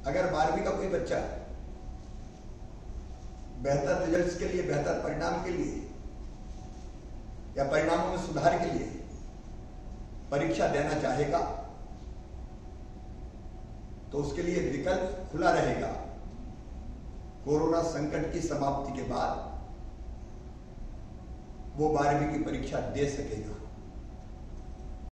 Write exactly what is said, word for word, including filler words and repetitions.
अगर बारहवीं का कोई बच्चा बेहतर रिजल्ट्स के लिए, बेहतर परिणाम के लिए या परिणामों में सुधार के लिए परीक्षा देना चाहेगा तो उसके लिए विकल्प खुला रहेगा। कोरोना संकट की समाप्ति के बाद वो बारहवीं की परीक्षा दे सकेगा।